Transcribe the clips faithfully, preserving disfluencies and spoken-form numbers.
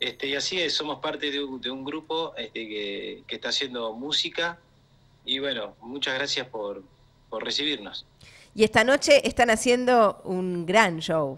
Este, y así es, somos parte de un, de un grupo este, que, que está haciendo música. Y bueno, muchas gracias por, por recibirnos. Y esta noche están haciendo un gran show.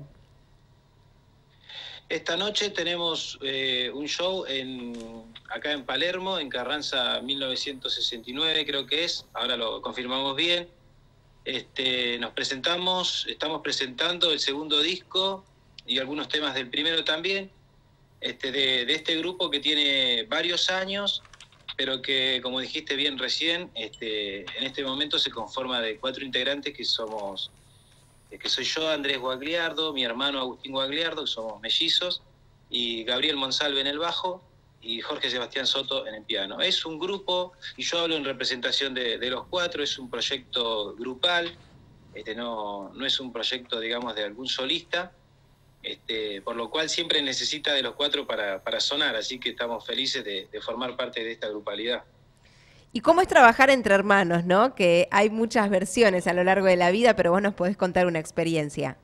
Esta noche tenemos eh, un show en, acá en Palermo, en Carranza mil novecientos sesenta y nueve creo que es, ahora lo confirmamos bien. Este, nos presentamos, estamos presentando el segundo disco y algunos temas del primero también, este, de, de este grupo que tiene varios años, pero que, como dijiste bien recién, este, en este momento se conforma de cuatro integrantes que somos... que soy yo, Andrés Guagliardo, mi hermano Agustín Guagliardo, que somos mellizos, y Gabriel Monsalve en el bajo, y Jorge Sebastián Soto en el piano. Es un grupo, y yo hablo en representación de, de los cuatro, es un proyecto grupal, este, no, no es un proyecto, digamos, de algún solista, este, por lo cual siempre necesita de los cuatro para, para sonar, así que estamos felices de, de formar parte de esta grupalidad. ¿Y cómo es trabajar entre hermanos, no? Que hay muchas versiones a lo largo de la vida, pero vos nos podés contar una experiencia.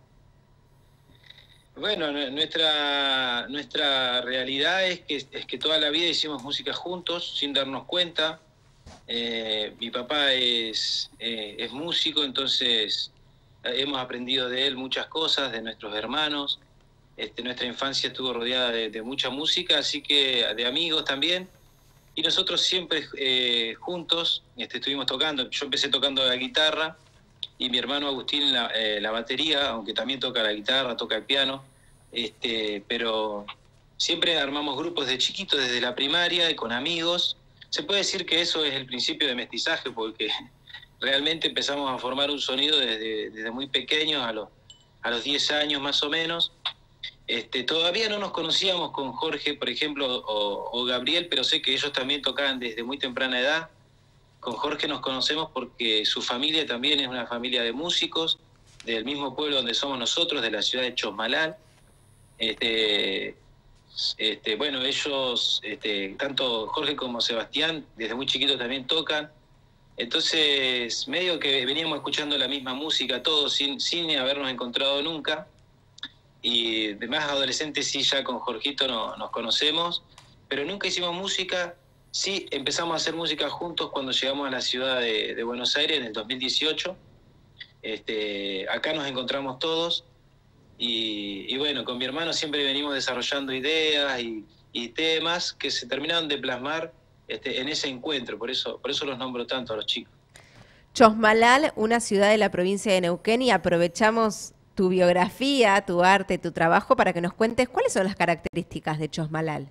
Bueno, nuestra, nuestra realidad es que, es que toda la vida hicimos música juntos, sin darnos cuenta. Eh, mi papá es, eh, es músico, entonces hemos aprendido de él muchas cosas, de nuestros hermanos. Este, nuestra infancia estuvo rodeada de, de mucha música, así que de amigos también. Y nosotros siempre eh, juntos este, estuvimos tocando. Yo empecé tocando la guitarra y mi hermano Agustín la, eh, la batería, aunque también toca la guitarra, toca el piano. Este, pero siempre armamos grupos de chiquitos desde la primaria y con amigos. Se puede decir que eso es el principio de mestizaje, porque realmente empezamos a formar un sonido desde, desde muy pequeños, a los, a los diez años más o menos. Este, todavía no nos conocíamos con Jorge, por ejemplo, o, o Gabriel, pero sé que ellos también tocaban desde muy temprana edad. Con Jorge nos conocemos porque su familia también es una familia de músicos, del mismo pueblo donde somos nosotros, de la ciudad de Chosmalal. Este, este, bueno, ellos, este, tanto Jorge como Sebastián, desde muy chiquitos también tocan. Entonces, medio que veníamos escuchando la misma música todos, sin, sin habernos encontrado nunca. Y de más adolescentes sí, ya con Jorgito no, nos conocemos, pero nunca hicimos música. Sí, empezamos a hacer música juntos cuando llegamos a la ciudad de, de Buenos Aires en el dos mil dieciocho. Este, acá nos encontramos todos. Y, y bueno, con mi hermano siempre venimos desarrollando ideas y, y temas que se terminaron de plasmar este, en ese encuentro, por eso, por eso los nombro tanto a los chicos. Chosmalal, una ciudad de la provincia de Neuquén, y aprovechamos tu biografía, tu arte, tu trabajo para que nos cuentes cuáles son las características de Chosmalal.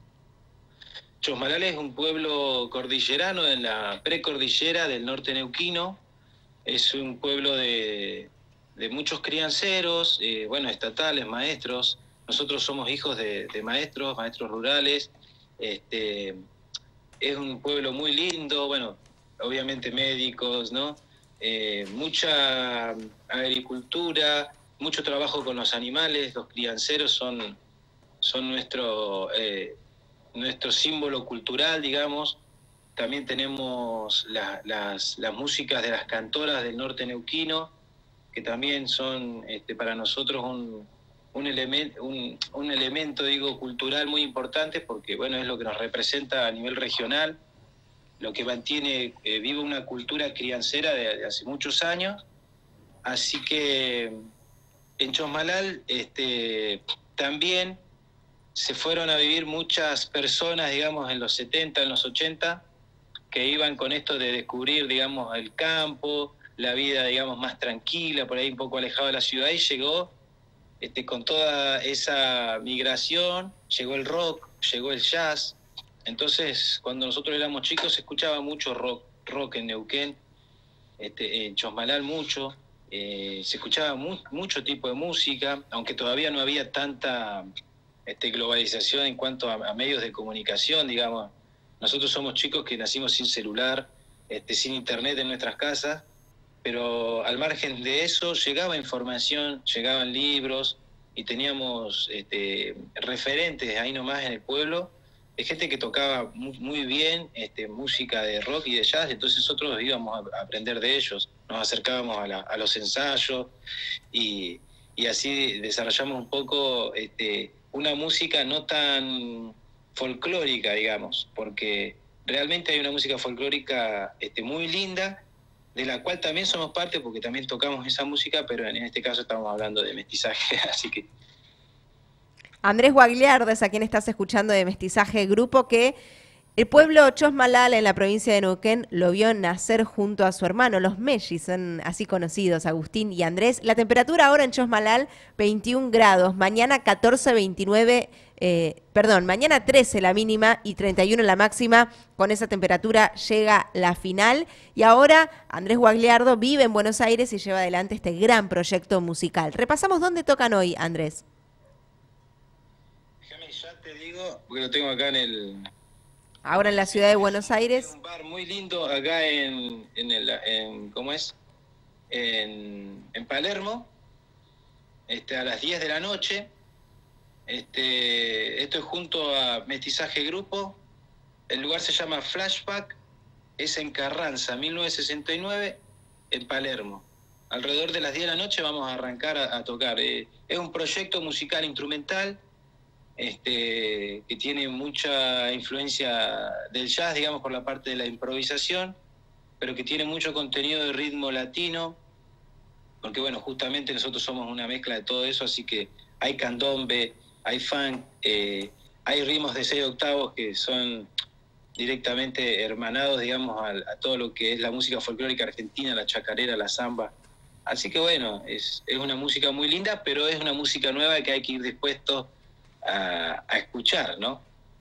Chosmalal es un pueblo cordillerano en la precordillera del norte neuquino. Es un pueblo de, de muchos crianceros, eh, bueno, estatales, maestros. Nosotros somos hijos de, de maestros, maestros rurales. Este, es un pueblo muy lindo, bueno, obviamente médicos, ¿no? Eh, mucha agricultura, mucho trabajo con los animales. Los crianceros son, son nuestro, eh, nuestro símbolo cultural, digamos. También tenemos la, las, las músicas de las cantoras del norte neuquino, que también son este, para nosotros un, un, element, un, un elemento, digo, cultural muy importante, porque bueno, es lo que nos representa a nivel regional, lo que mantiene eh, viva una cultura criancera de, de hace muchos años. Así que en Chosmalal este, también se fueron a vivir muchas personas, digamos, en los setenta, en los ochenta, que iban con esto de descubrir, digamos, el campo, la vida, digamos, más tranquila, por ahí un poco alejado de la ciudad, y llegó, este, con toda esa migración, llegó el rock, llegó el jazz. Entonces, cuando nosotros éramos chicos, se escuchaba mucho rock, rock en Neuquén, este, en Chosmalal mucho, eh, se escuchaba mu mucho tipo de música, aunque todavía no había tanta este, globalización en cuanto a, a medios de comunicación, digamos. Nosotros somos chicos que nacimos sin celular, este, sin internet en nuestras casas, pero al margen de eso llegaba información, llegaban libros y teníamos este, referentes ahí nomás en el pueblo, de gente que tocaba muy, muy bien este, música de rock y de jazz. Entonces nosotros íbamos a aprender de ellos, nos acercábamos a, la, a los ensayos y, y así desarrollamos un poco este, una música no tan folclórica, digamos, porque realmente hay una música folclórica este, muy linda, de la cual también somos parte, porque también tocamos esa música, pero en este caso estamos hablando de mestizaje, así que... Andrés Guagliardo es a quien estás escuchando de Mestizaje, grupo que el pueblo Chosmalal en la provincia de Neuquén lo vio nacer junto a su hermano. Los Mellis son así conocidos, Agustín y Andrés. La temperatura ahora en Chosmalal, veintiún grados. Mañana catorce, veintinueve, eh, perdón, mañana trece la mínima y treinta y uno la máxima. Con esa temperatura llega la final. Y ahora Andrés Guagliardo vive en Buenos Aires y lleva adelante este gran proyecto musical. Repasamos dónde tocan hoy, Andrés. Déjame, ya te digo, porque lo tengo acá en el... Ahora en la ciudad de Buenos Aires. Un bar muy lindo acá en, en, el, en ¿cómo es? En, en Palermo, este, a las diez de la noche. Este, esto es junto a Mestizaje Grupo. El lugar se llama Flashback, es en Carranza, mil novecientos sesenta y nueve, en Palermo. Alrededor de las diez de la noche vamos a arrancar a, a tocar. Eh, es un proyecto musical instrumental, Este, que tiene mucha influencia del jazz, digamos, por la parte de la improvisación, pero que tiene mucho contenido de ritmo latino, porque, bueno, justamente nosotros somos una mezcla de todo eso, así que hay candombe, hay funk, eh, hay ritmos de seis octavos que son directamente hermanados, digamos, a, a todo lo que es la música folclórica argentina, la chacarera, la samba. Así que, bueno, es, es una música muy linda, pero es una música nueva que hay que ir dispuestos A, a escuchar, ¿no?